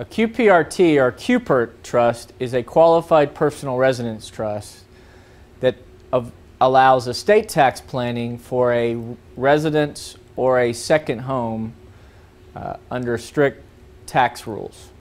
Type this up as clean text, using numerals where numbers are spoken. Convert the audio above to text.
A QPRT or QPRT trust is a qualified personal residence trust that allows estate tax planning for a residence or a second home under strict tax rules.